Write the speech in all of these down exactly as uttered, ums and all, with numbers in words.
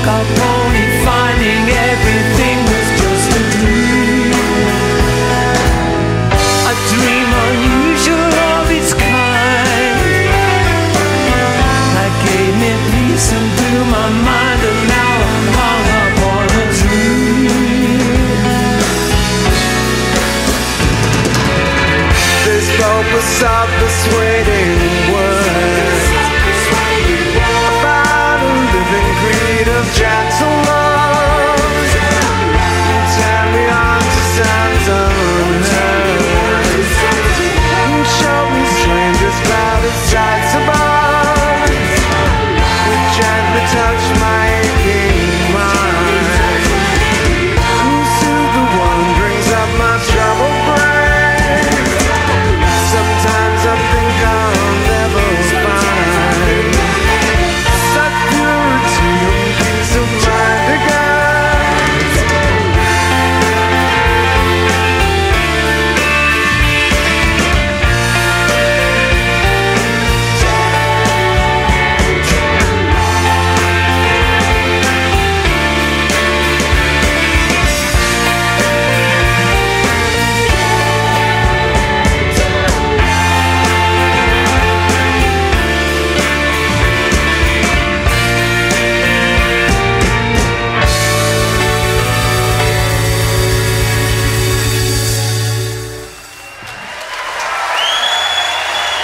up only finding everything was just a dream. A dream unusual of its kind, that gave me peace and blew my mind, and now I'm hung up on a dream. This focus of persuading words about a living creed of gentlemen, turn me on to sounds unheard, show me strangers, clouded sights above, which gently touch my aching mind, soothe the wanderings of my troubled brain. Sometimes I think I'll never find such purity and peace of mind again.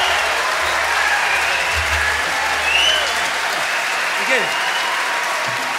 Again.